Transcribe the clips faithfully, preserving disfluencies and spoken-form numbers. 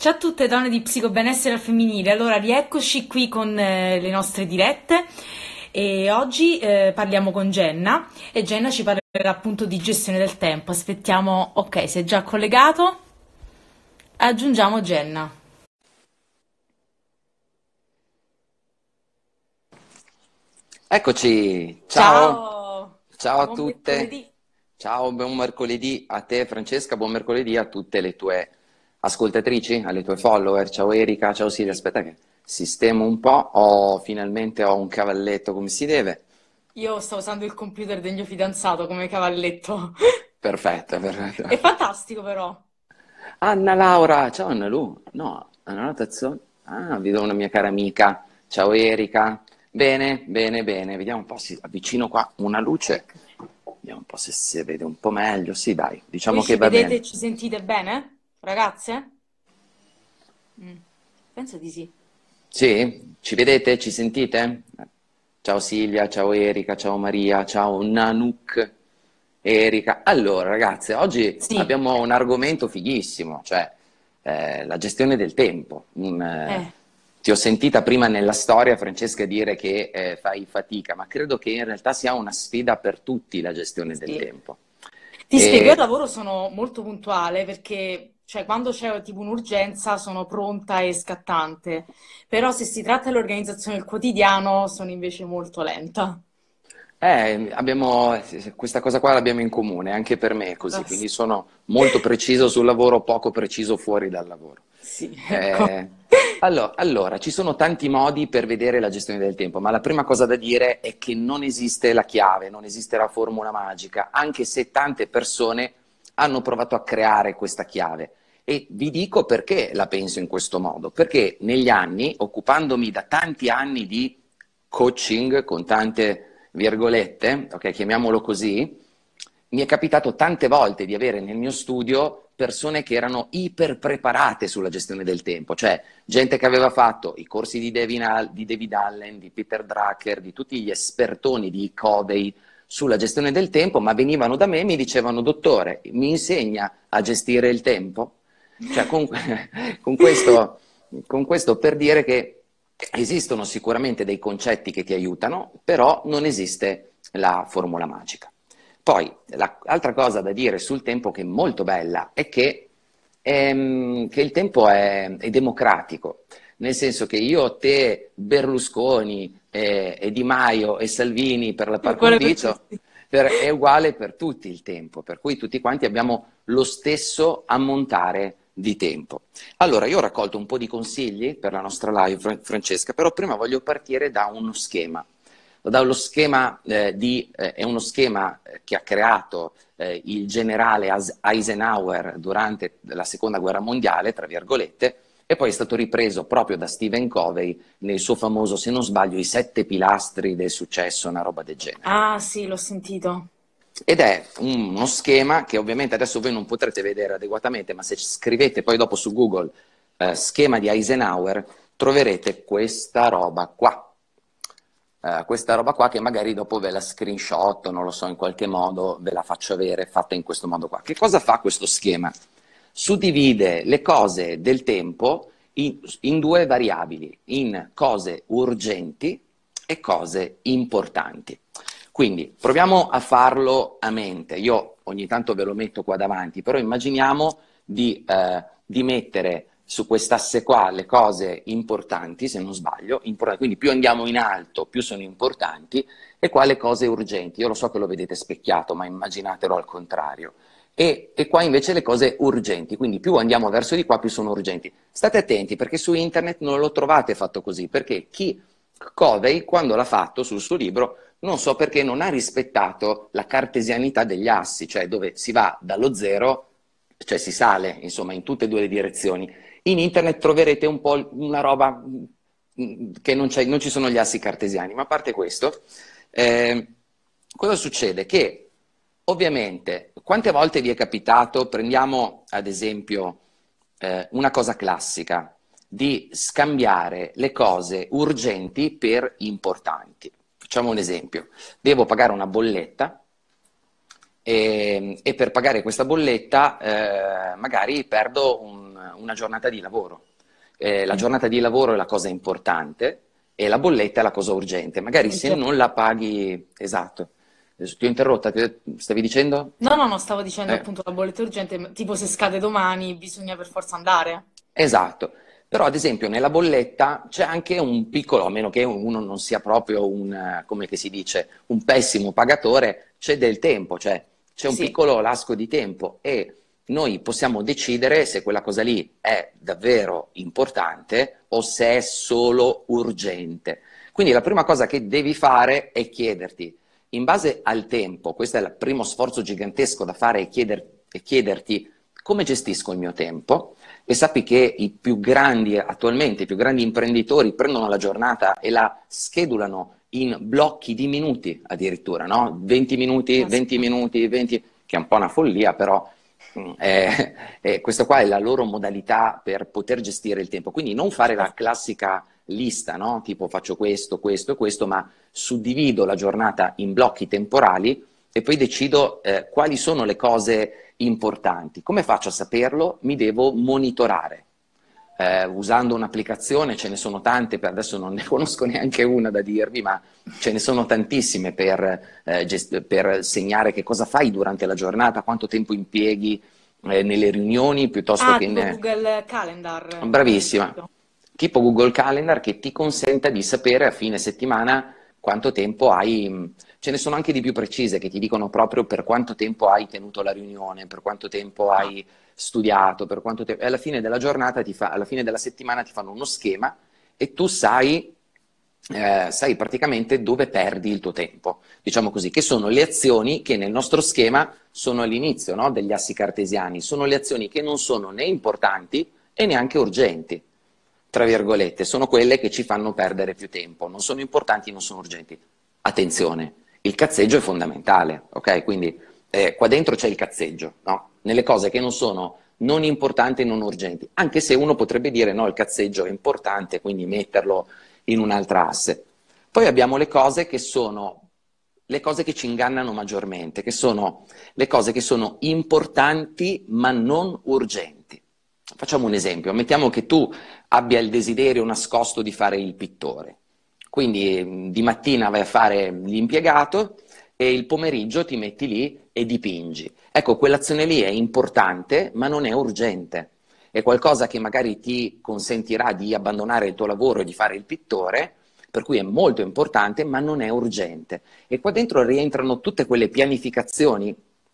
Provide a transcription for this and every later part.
Ciao a tutte donne di psicobenessere al femminile, allora rieccoci qui con eh, le nostre dirette e oggi eh, parliamo con Jenna e Jenna ci parlerà appunto di gestione del tempo. Aspettiamo, ok, si è già collegato, aggiungiamo Jenna. Eccoci, ciao, Ciao, ciao a buon tutte, mercoledì. ciao, buon mercoledì a te Francesca, buon mercoledì a tutte le tue ascoltatrici, alle tue follower, ciao Erika, ciao Silvia, Sì. aspetta che sistemo un po', ho, finalmente ho un cavalletto come si deve, Io sto usando il computer del mio fidanzato come cavalletto. perfetto, È perfetto. fantastico però. Anna Laura, ciao Anna Lu, no, Anna Laura Tazzoni, ah, vedo una mia cara amica, ciao Erika, bene, bene, bene, vediamo un po', si avvicino qua una luce, Ecco. vediamo un po' se si vede un po' meglio, sì dai, Voi diciamo che ci va vedete bene. e ci sentite bene? Ragazze? Mm, penso di sì. Sì? Ci vedete? Ci sentite? Ciao Silvia, ciao Erika, ciao Maria, ciao Nanuk, Erika. Allora, ragazze, oggi Sì, abbiamo un argomento fighissimo, cioè eh, la gestione del tempo. Un, eh, eh, ti ho sentita prima nella storia, Francesca, dire che eh, fai fatica, ma credo che in realtà sia una sfida per tutti la gestione del sì. tempo. Ti spiego, io al E lavoro sono molto puntuale perché, cioè, quando c'è tipo un'urgenza sono pronta e scattante, però se si tratta dell'organizzazione del quotidiano sono invece molto lenta. Eh, abbiamo, questa cosa qua l'abbiamo in comune, anche per me è così, quindi sono molto preciso sul lavoro, poco preciso fuori dal lavoro. Sì, ecco. Eh, allo- allora, ci sono tanti modi per vedere la gestione del tempo, ma la prima cosa da dire è che non esiste la chiave, non esiste la formula magica, anche se tante persone hanno provato a creare questa chiave. E vi dico perché la penso in questo modo, perché negli anni, occupandomi da tanti anni di coaching con tante virgolette, ok, chiamiamolo così, mi è capitato tante volte di avere nel mio studio persone che erano iper preparate sulla gestione del tempo, cioè gente che aveva fatto i corsi di David, di David Allen, di Peter Drucker, di tutti gli espertoni di Covey sulla gestione del tempo, ma venivano da me e mi dicevano, dottore, mi insegna a gestire il tempo? Cioè, con, con questo, con questo per dire che esistono sicuramente dei concetti che ti aiutano, però non esiste la formula magica. Poi, l'altra cosa da dire sul tempo che è molto bella è che, ehm, che il tempo è, è democratico, nel senso che io, te, Berlusconi e, e Di Maio e Salvini per la È par uguale per condicio, tutti. per- è uguale per tutti il tempo, per cui tutti quanti abbiamo lo stesso ammontare di tempo. Allora, io ho raccolto un po' di consigli per la nostra live, Fran- Francesca, però prima voglio partire da uno schema. Dallo schema eh, di, eh, è uno schema eh, che ha creato eh, il generale As- Eisenhower durante la seconda guerra mondiale, tra virgolette, e poi è stato ripreso proprio da Stephen Covey nel suo famoso, se non sbaglio, i sette pilastri del successo, una roba del genere. Ah, sì, l'ho sentito. Ed è un- uno schema che ovviamente adesso voi non potrete vedere adeguatamente, ma se scrivete poi dopo su Google eh, schema di Eisenhower, troverete questa roba qua. Eh, questa roba qua che magari dopo ve la screenshot, non lo so, in qualche modo ve la faccio avere fatta in questo modo qua. Che cosa fa questo schema? Suddivide le cose del tempo in, in due variabili, in cose urgenti e cose importanti. Quindi proviamo a farlo a mente. Io ogni tanto ve lo metto qua davanti, però immaginiamo di, eh, di mettere su quest'asse qua le cose importanti, se non sbaglio, importanti. Quindi più andiamo in alto, più sono importanti, e qua le cose urgenti. Io lo so che lo vedete specchiato, ma immaginatelo al contrario. E, e qua invece le cose urgenti, quindi più andiamo verso di qua, più sono urgenti. State attenti perché su internet non lo trovate fatto così, perché chi Covey, quando l'ha fatto sul suo libro, non so perché non ha rispettato la cartesianità degli assi, cioè dove si va dallo zero, cioè si sale, insomma, in tutte e due le direzioni. In internet troverete un po' una roba mm, che non, c'è, non ci sono gli assi cartesiani, ma a parte questo, eh, cosa succede? Che ovviamente, quante volte vi è capitato, prendiamo ad esempio eh, una cosa classica, di scambiare le cose urgenti per importanti. Facciamo un esempio, devo pagare una bolletta e, e per pagare questa bolletta eh, magari perdo un, un- una giornata di lavoro. Eh, la giornata di lavoro è la cosa importante e la bolletta è la cosa urgente. Magari se Urgente. non la paghi, esatto. Adesso ti ho interrotta, ti- stavi dicendo? No, no, no, stavo dicendo Eh. appunto la bolletta urgente, ma tipo se scade domani bisogna per forza andare. Esatto, però ad esempio nella bolletta c'è anche un piccolo, a meno che uno non sia proprio un, eh, come che si dice, un pessimo pagatore, c'è del tempo, cioè c'è un Sì, piccolo lasco di tempo e noi possiamo decidere se quella cosa lì è davvero importante o se è solo urgente. Quindi la prima cosa che devi fare è chiederti, in base al tempo, questo è il primo sforzo gigantesco da fare, è, chieder- è chiederti come gestisco il mio tempo. E sappi che i più grandi, attualmente, i più grandi imprenditori prendono la giornata e la schedulano in blocchi di minuti addirittura, no? venti minuti, venti caspita. minuti, venti, che è un po' una follia, però mm, è, è- questa qua è la loro modalità per poter gestire il tempo. Quindi non fare la Certo. classica lista, no? Tipo faccio questo, questo e questo, ma suddivido la giornata in blocchi temporali e poi decido eh, quali sono le cose importanti. Come faccio a saperlo? Mi devo monitorare. Eh, usando un'applicazione, ce ne sono tante, per adesso non ne conosco neanche una da dirvi, ma ce ne sono tantissime per, eh, gest- per segnare che cosa fai durante la giornata, quanto tempo impieghi eh, nelle riunioni piuttosto Ah, che tipo in... Google Calendar, ho Bravissima. capito. Tipo Google Calendar che ti consenta di sapere a fine settimana quanto tempo hai. mh, Ce ne sono anche di più precise che ti dicono proprio per quanto tempo hai tenuto la riunione, per quanto tempo Ah, hai studiato, per quanto tempo. E alla fine della giornata, ti fa, alla fine della settimana ti fanno uno schema e tu sai, eh, sai praticamente dove perdi il tuo tempo. Diciamo così, che sono le azioni che nel nostro schema sono all'inizio, no, degli assi cartesiani, sono le azioni che non sono né importanti e neanche urgenti, tra virgolette, sono quelle che ci fanno perdere più tempo, non sono importanti, non sono urgenti. Attenzione, il cazzeggio è fondamentale, ok? Quindi eh, qua dentro c'è il cazzeggio, no? Nelle cose che non sono non importanti e non urgenti, anche se uno potrebbe dire no, il cazzeggio è importante, quindi metterlo in un'altra asse. Poi abbiamo le cose che sono le cose che ci ingannano maggiormente, che sono le cose che sono importanti ma non urgenti. Facciamo un esempio, mettiamo che tu abbia il desiderio nascosto di fare il pittore, quindi mh, di mattina vai a fare l'impiegato e il pomeriggio ti metti lì e dipingi. Ecco, quell'azione lì è importante ma non è urgente, è qualcosa che magari ti consentirà di abbandonare il tuo lavoro e di fare il pittore, per cui è molto importante ma non è urgente. E qua dentro rientrano tutte quelle pianificazioni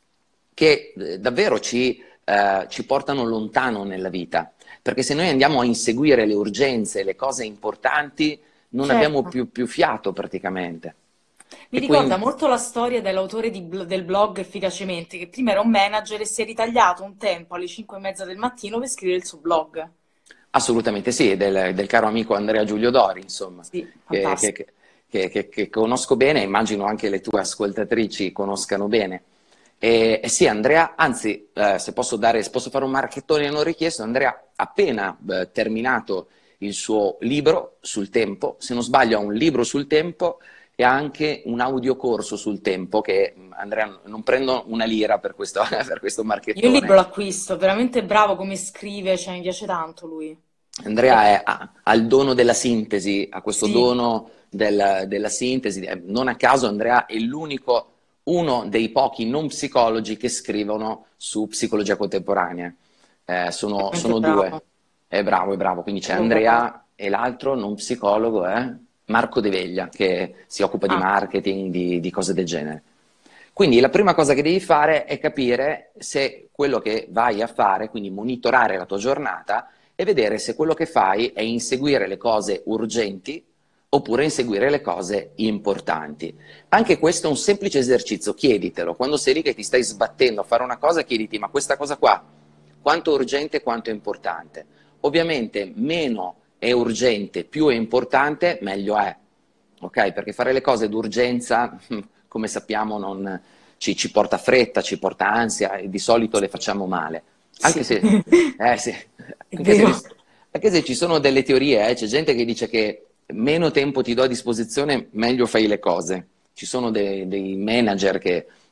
che eh, davvero ci, eh, ci portano lontano nella vita, perché se noi andiamo a inseguire le urgenze, le cose importanti, non abbiamo certo. più, più fiato praticamente. Mi E ricorda quindi molto la storia dell'autore di bl- del blog Efficacemente, che prima era un manager e si è ritagliato un tempo alle cinque e mezza del mattino per scrivere il suo blog. assolutamente sì, del, del caro amico Andrea Giulio Dori, insomma, Sì, che, che- fantastico. che- che- che conosco bene, immagino anche le tue ascoltatrici conoscano bene. E, e sì, Andrea, anzi, eh, se posso dare, se posso fare un marchettone non richiesto, Andrea ha appena eh, terminato il suo libro sul tempo, se non sbaglio ha un libro sul tempo e ha anche un audiocorso sul tempo che mh, Andrea non prendo una lira per questo, per questo Io il libro marchettone. l'acquisto, veramente bravo come scrive, cioè mi piace tanto lui. Andrea E- è- ha, ha il dono della sintesi, ha questo sì, dono del- della sintesi. Eh, Non a caso Andrea è l'unico, uno dei pochi non psicologi che scrivono su psicologia contemporanea. Eh, sono, veramente sono due. bravo, È bravo, è bravo. Quindi c'è proprio bravo. Andrea e l'altro non psicologo è Marco De Veglia, che si occupa di Ah, marketing, di, di cose del genere. Quindi la prima cosa che devi fare è capire se quello che vai a fare, quindi monitorare la tua giornata e vedere se quello che fai è inseguire le cose urgenti oppure inseguire le cose importanti. Anche questo è un semplice esercizio, chieditelo. Quando sei lì che ti stai sbattendo a fare una cosa, chiediti, ma questa cosa qua, quanto è urgente e quanto è importante? Ovviamente meno è urgente, più è importante, meglio è. Ok? Perché fare le cose d'urgenza, come sappiamo, non, ci, ci porta fretta, ci porta ansia e di solito le facciamo male. Anche sì, se, eh, sì, è anche se, vero. le- anche se ci sono delle teorie, eh, c'è gente che dice che meno tempo ti do a disposizione, meglio fai le cose. Ci sono dei, dei manager che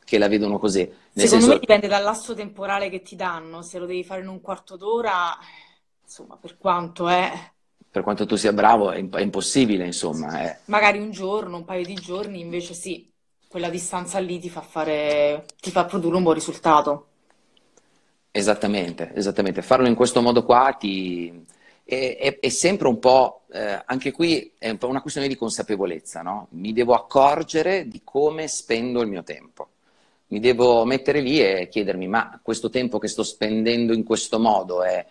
che la vedono così. Nel Secondo me senso, dipende dal lasso temporale che ti danno, se lo devi fare in un quarto d'ora, eh, insomma, per quanto è, per quanto tu sia bravo, è, imp- è impossibile, insomma. eh. magari un giorno, un paio di giorni, invece sì, quella distanza lì ti fa fare, ti fa produrre un buon risultato. Esattamente, esattamente. Farlo in questo modo qua ti... è, è- è sempre un po', eh, anche qui è un po' una questione di consapevolezza, no? Mi devo accorgere di come spendo il mio tempo. Mi devo mettere lì e chiedermi, ma questo tempo che sto spendendo in questo modo è,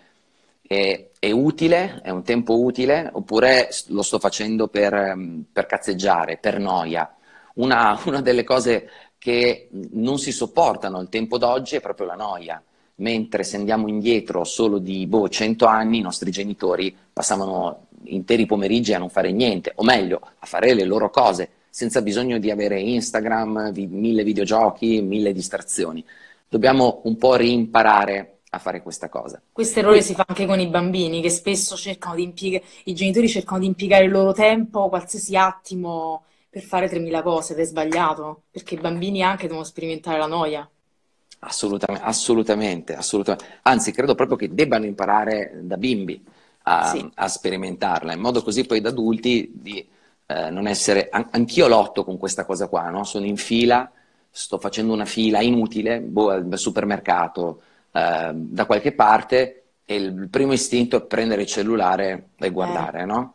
è- è utile? È un tempo utile? Oppure lo sto facendo per, ehm, per cazzeggiare, per noia? Una, una delle cose che non si sopportano al tempo d'oggi è proprio la noia. Mentre se andiamo indietro solo di boh, cento anni, i nostri genitori passavano interi pomeriggi a non fare niente, o meglio, a fare le loro cose, senza bisogno di avere Instagram, vi- mille videogiochi, mille distrazioni. Dobbiamo un po' rimparare a fare questa cosa. Questo errore Poi, si fa anche con i bambini, che spesso cercano di impiegare, i genitori cercano di impiegare il loro tempo, qualsiasi attimo, per fare tremila cose, ed è sbagliato, perché i bambini anche devono sperimentare la noia. assolutamente, assolutamente, assolutamente. Anzi, credo proprio che debbano imparare da bimbi a, Sì, a sperimentarla, in modo così poi da adulti di eh, non essere... an- anch'io lotto con questa cosa qua, no? Sono in fila, sto facendo una fila inutile, boh, al supermercato, eh, da qualche parte, e il primo istinto è prendere il cellulare e eh, guardare, no?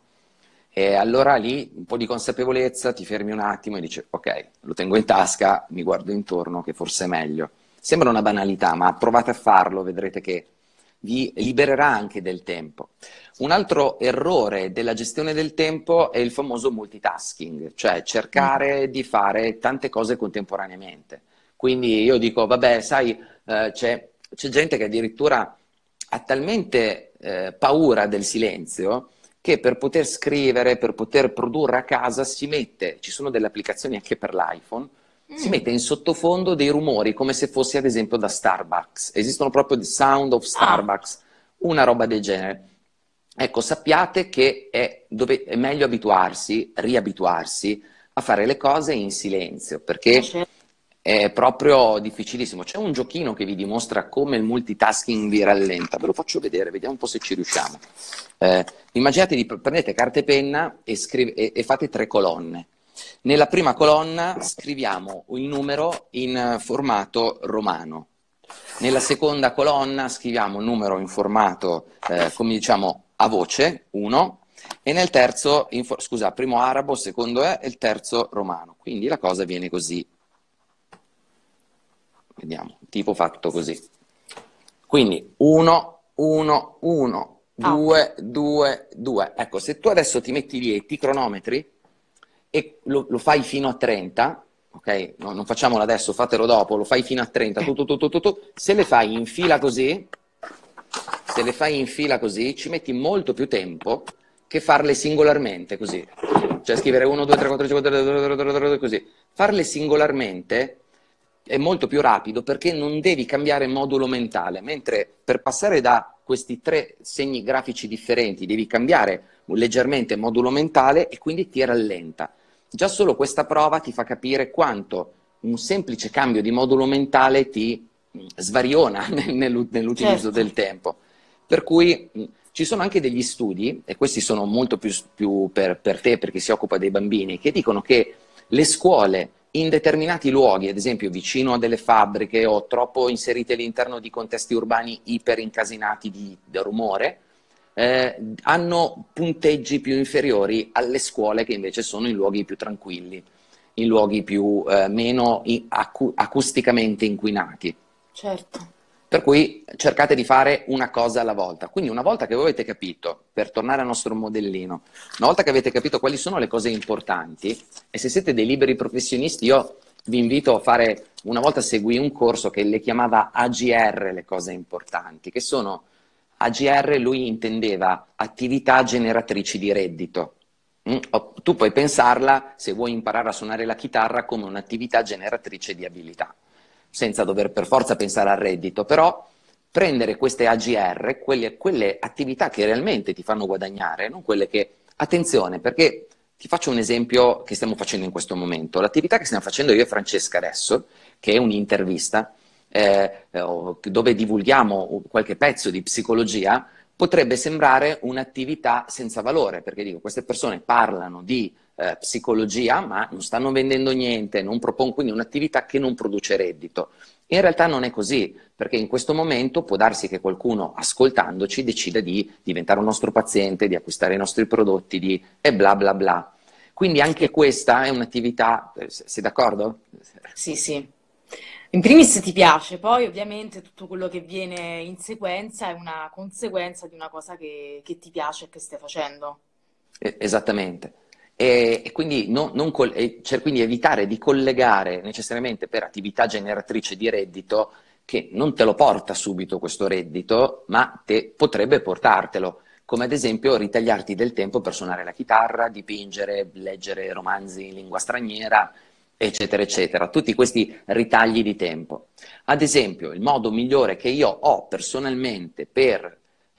E allora lì un po' di consapevolezza, ti fermi un attimo e dici, ok, lo tengo in tasca, mi guardo intorno, che forse è meglio. Sembra una banalità, ma provate a farlo, vedrete che vi libererà anche del tempo. Un altro errore della gestione del tempo è il famoso multitasking, cioè mm, cercare di fare tante cose contemporaneamente. Quindi io dico, vabbè, sai, eh, c'è, c'è gente che addirittura ha talmente eh, paura del silenzio che per poter scrivere, per poter produrre a casa si mette, ci sono delle applicazioni anche per l'iPhone, si mm. mette in sottofondo dei rumori come se fosse ad esempio da Starbucks. Esistono proprio The Sound of Ah, Starbucks, una roba del genere. Ecco, sappiate che è, dove, è meglio abituarsi, riabituarsi a fare le cose in silenzio, eh, perché certo. è proprio difficilissimo. C'è un giochino che vi dimostra come il multitasking vi rallenta. Ve lo faccio vedere, vediamo un po' se ci riusciamo. Eh, immaginate di prendete carta e penna e, scrive, e, e fate tre colonne. Nella prima colonna scriviamo il numero in formato romano. Nella seconda colonna scriviamo il numero in formato, eh, come diciamo, a voce, uno, e nel terzo, in for- scusa, primo arabo, secondo è, e il terzo romano. Quindi la cosa viene così. Vediamo, tipo fatto così. Quindi uno, uno, uno, Ah, ok. due, due, due. Ecco, se tu adesso ti metti lì e ti cronometri e lo, lo fai fino a trenta, ok? No, non facciamolo adesso, fatelo dopo, lo fai fino a trenta, tu, tu, tu, tu, tu, tu. Se le fai in fila così, se le fai in fila così, ci metti molto più tempo che farle singolarmente così. Cioè scrivere uno, due, tre, quattro, cinque, sei, sette, così. Farle singolarmente è molto più rapido perché non devi cambiare modulo mentale, mentre per passare da questi tre segni grafici differenti devi cambiare leggermente modulo mentale e quindi ti rallenta. Già solo questa prova ti fa capire quanto un semplice cambio di modulo mentale ti svariona nell'utilizzo Certo. del tempo. Per cui mh, ci sono anche degli studi, e questi sono molto più, più per, per te, per chi si occupa dei bambini, che dicono che le scuole in determinati luoghi, ad esempio vicino a delle fabbriche o troppo inserite all'interno di contesti urbani iper incasinati di, di rumore, eh, hanno punteggi più inferiori alle scuole che invece sono in luoghi più tranquilli, in luoghi più, eh, meno i- acu- acusticamente inquinati. Certo. Per cui cercate di fare una cosa alla volta. Quindi una volta che voi avete capito, per tornare al nostro modellino, una volta che avete capito quali sono le cose importanti, e se siete dei liberi professionisti, io vi invito a fare, una volta seguì un corso che le chiamava A G R, le cose importanti, che sono A G R, lui intendeva attività generatrici di reddito. Mm? O- Tu puoi pensarla, se vuoi imparare a suonare la chitarra, come un'attività generatrice di abilità, senza dover per forza pensare al reddito, però prendere queste A G R, quelle, quelle attività che realmente ti fanno guadagnare, non quelle che, attenzione, perché Ti faccio un esempio che stiamo facendo in questo momento. L'attività che stiamo facendo io e Francesca adesso, che è un'intervista, eh, dove divulghiamo qualche pezzo di psicologia, potrebbe sembrare un'attività senza valore, perché dico, queste persone parlano di eh, psicologia, ma non stanno vendendo niente, non propongono, quindi un'attività che non produce reddito. In realtà non è così, perché in questo momento può darsi che qualcuno, ascoltandoci, decida di diventare un nostro paziente, di acquistare i nostri prodotti, di e bla bla bla. Quindi anche questa è un'attività, sei d'accordo? Sì, sì. In primis ti piace, poi ovviamente tutto quello che viene in sequenza è una conseguenza di una cosa che, che ti piace e che stai facendo. Esattamente. E, e quindi, no, non col- e cioè, quindi evitare di collegare necessariamente per attività generatrice di reddito che non te lo porta subito questo reddito, ma te potrebbe portartelo, come ad esempio ritagliarti del tempo per suonare la chitarra, dipingere, leggere romanzi in lingua straniera, eccetera, eccetera. Tutti questi ritagli di tempo. Ad esempio, il modo migliore che io ho personalmente per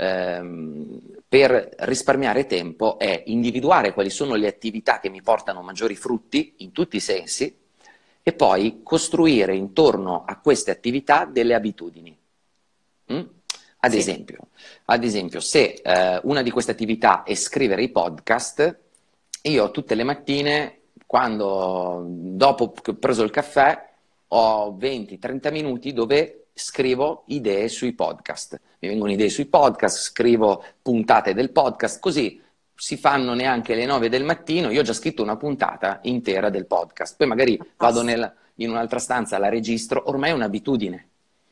ehm, per risparmiare tempo è individuare quali sono le attività che mi portano maggiori frutti in tutti i sensi e poi costruire intorno a queste attività delle abitudini. Mm? Ad Sì. esempio, ad esempio, se eh, una di queste attività è scrivere i podcast, io tutte le mattine, quando dopo che ho preso il caffè, ho venti trenta minuti dove scrivo idee sui podcast. Mi vengono idee sui podcast, scrivo puntate del podcast, così si fanno neanche le nove del mattino, io ho già scritto una puntata intera del podcast, poi magari vado nel, in un'altra stanza, la registro, ormai è un'abitudine.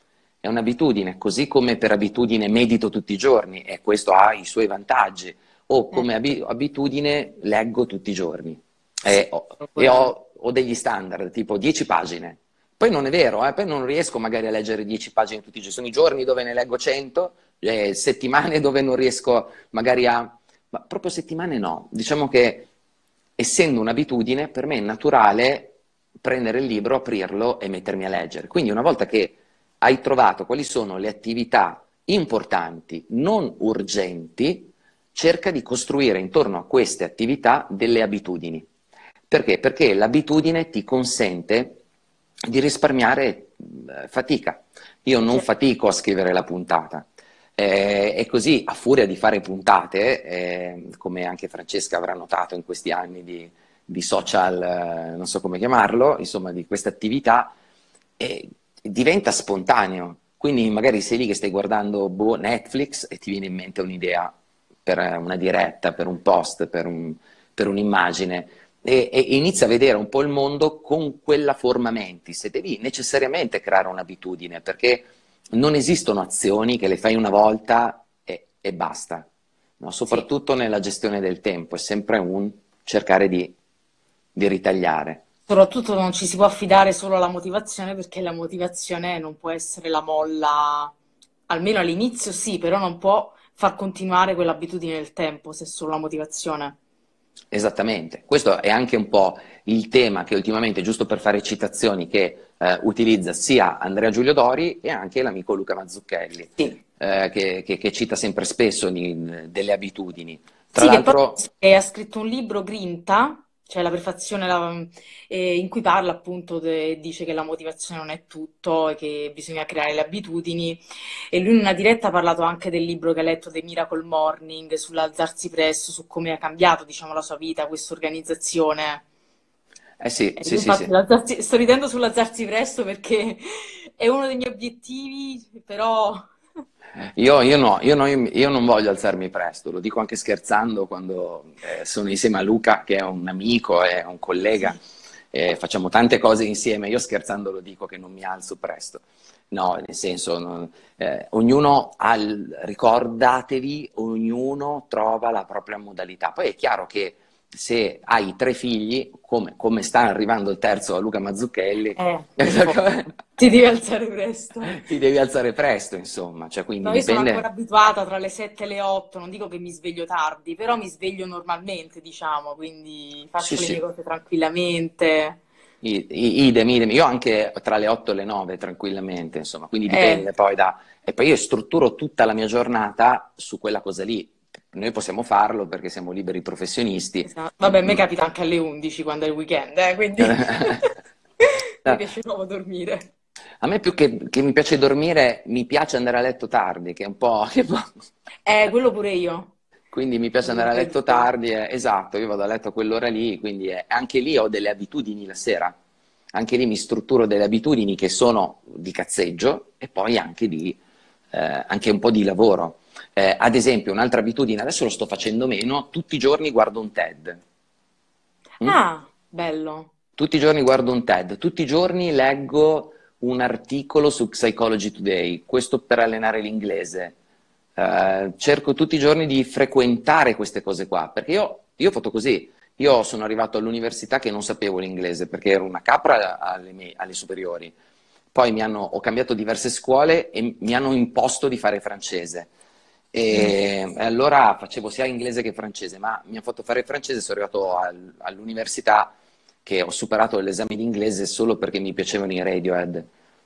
È un'abitudine, così come per abitudine medito tutti i giorni, e questo ha i suoi vantaggi, o come abi- abitudine leggo tutti i giorni. E, ho, e ho, ho degli standard, tipo dieci pagine. Poi non è vero, eh, poi non riesco magari a leggere dieci pagine tutti i giorni. Sono i giorni dove ne leggo cento, le settimane dove non riesco magari a... Ma proprio settimane no. Diciamo che, essendo un'abitudine, per me è naturale prendere il libro, aprirlo e mettermi a leggere. Quindi una volta che hai trovato quali sono le attività importanti, non urgenti, cerca di costruire intorno a queste attività delle abitudini. Perché? Perché l'abitudine ti consente di risparmiare eh, fatica. Io non fatico a scrivere la puntata. Eh, e così, a furia di fare puntate, eh, come anche Francesca avrà notato in questi anni di, di social, eh, non so come chiamarlo, insomma, di questa attività, eh, diventa spontaneo. Quindi magari sei lì che stai guardando boh, Netflix e ti viene in mente un'idea per una diretta, per un post, per, un, per un'immagine. E, e inizia a vedere un po' il mondo con quella forma mentis e devi necessariamente creare un'abitudine, perché non esistono azioni che le fai una volta e, e basta, no? Soprattutto sì, nella gestione del tempo, è sempre un cercare di, di ritagliare. Soprattutto non ci si può affidare solo alla motivazione, perché la motivazione non può essere la molla, almeno all'inizio sì, però non può far continuare quell'abitudine nel tempo se è solo la motivazione. Esattamente, questo è anche un po' il tema che ultimamente, giusto per fare citazioni, che eh, utilizza sia Andrea Giulio Dori e anche l'amico Luca Mazzucchelli, Sì. eh, che, che, che cita sempre spesso di, delle abitudini. Tra Sì, che l'altro... poi ha scritto un libro, Grinta, cioè la prefazione la- eh, in cui parla appunto, de- dice che la motivazione non è tutto e che bisogna creare le abitudini. E lui in una diretta ha parlato anche del libro che ha letto, The Miracle Morning, sull'alzarsi presto, su come ha cambiato, diciamo, la sua vita, questa organizzazione. Eh sì, E sì, io sì, infatti sì. l'alzarsi- sto ridendo sull'alzarsi presto perché è uno dei miei obiettivi, però... Io, io no, io, no, io non voglio alzarmi presto, lo dico anche scherzando quando eh, sono insieme a Luca, che è un amico, è un collega, eh, facciamo tante cose insieme, io scherzando lo dico che non mi alzo presto. No, nel senso, non- eh, ognuno ha il- ricordatevi, ognuno trova la propria modalità. Poi è chiaro che se hai tre figli, come, come sta arrivando il terzo a Luca Mazzucchelli, Eh, per forza. Ti devi alzare presto. ti devi alzare presto, insomma, cioè, quindi No, io sono ancora dipende. abituata tra le sette e le otto, non dico che mi sveglio tardi, però mi sveglio normalmente, diciamo, quindi Sì, faccio le mie sì, cose tranquillamente. I- i- idem, idem. Io anche tra le otto e le nove tranquillamente, insomma, quindi Eh, dipende poi da... E poi io strutturo tutta la mia giornata su quella cosa lì, noi possiamo farlo perché siamo liberi professionisti. Esatto. Vabbè, a me capita anche alle undici quando è il weekend, eh, quindi mi No, piace proprio dormire. a me più che, che mi piace dormire, mi piace andare a letto tardi, che è un po'... che poi- Eh, quello pure io, Quindi mi piace come andare a tutte e letto due. tardi, eh, esatto, io vado a letto a quell'ora lì, quindi eh, anche lì ho delle abitudini la sera. Anche lì mi strutturo delle abitudini che sono di cazzeggio e poi anche di, eh, anche un po' di lavoro. Eh, ad esempio, un'altra abitudine, adesso lo sto facendo meno, tutti i giorni guardo un TED. Mm? Ah, bello. Tutti i giorni guardo un TED, tutti i giorni leggo un articolo su Psychology Today, questo per allenare l'inglese. Eh, cerco tutti i giorni di frequentare queste cose qua, perché io, io ho fatto così. Io sono arrivato all'università che non sapevo l'inglese, perché ero una capra alle, me- alle superiori. Poi mi hanno, ho cambiato diverse scuole e mi hanno imposto di fare francese. Mm. E, e allora facevo sia inglese che francese, ma mi hanno fatto fare francese, sono arrivato al- all'università che ho superato l'esame di inglese solo perché mi piacevano i Radiohead.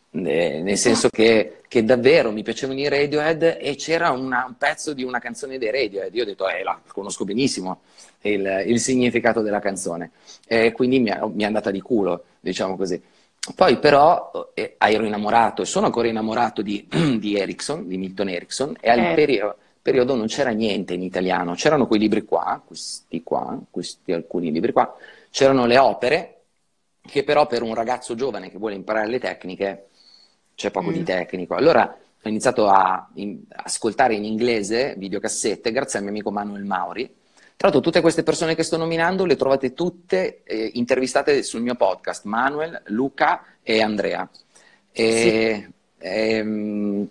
Eh, nel senso che, che davvero mi piacevano i Radiohead e c'era una- un pezzo di una canzone dei Radiohead. Io ho detto, eh, la conosco benissimo il, il significato della canzone. E quindi mi, è- mi è andata di culo, diciamo così. Poi però eh, ero innamorato e sono ancora innamorato di, di Erickson, di Milton Erickson, e al Eh, perio- periodo non c'era niente in italiano, c'erano quei libri qua, questi qua, questi alcuni libri qua, c'erano le opere, che però per un ragazzo giovane che vuole imparare le tecniche c'è poco di mm. tecnico. Allora ho iniziato a in- ascoltare in inglese videocassette grazie al mio amico Manuel Mauri. Tra l'altro tutte queste persone che sto nominando le trovate tutte eh, intervistate sul mio podcast, Manuel, Luca e Andrea. Sì. E, ehm,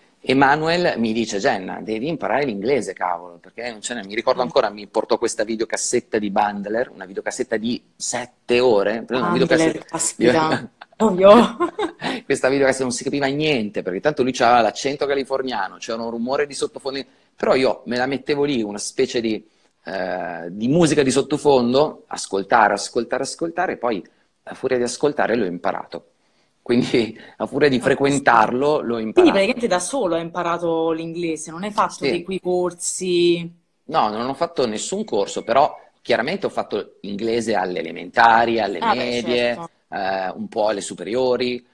Emanuel mi dice, Jenna, devi imparare l'inglese, cavolo, perché non ce n'è. Mi ricordo ancora, mi portò questa videocassetta di Bundler, una videocassetta di sette ore, una Handler, videocassetta... caspita. Ovvio. Questa videocassetta non si capiva niente, perché tanto lui aveva l'accento californiano, c'era un rumore di sottofondo, però io me la mettevo lì, una specie di, eh, di musica di sottofondo, ascoltare, ascoltare, ascoltare, e poi a furia di ascoltare l'ho imparato. Quindi a furia di Fantastico. frequentarlo l'ho Quindi imparato. praticamente da solo hai imparato l'inglese, non hai fatto dei Sì, quei corsi. no, non ho fatto nessun corso, però chiaramente ho fatto inglese alle elementari, alle Ah, beh, medie, certo. eh, un po' alle superiori,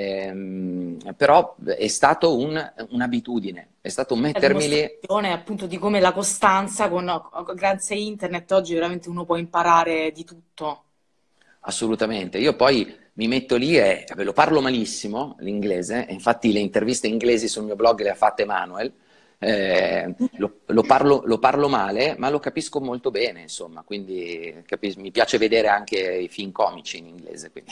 ehm, però è stato un- un'abitudine, è stato La mettermi lì. dimostrazione appunto di come la costanza con, grazie a internet oggi veramente uno può imparare di tutto. Assolutamente. Io poi mi metto lì e vabbè, lo parlo malissimo l'inglese, e infatti le interviste inglesi sul mio blog le ha fatte Manuel. Eh, lo, lo parlo, lo parlo male, ma lo capisco molto bene, insomma, quindi capis- mi piace vedere anche i film comici in inglese. Quindi.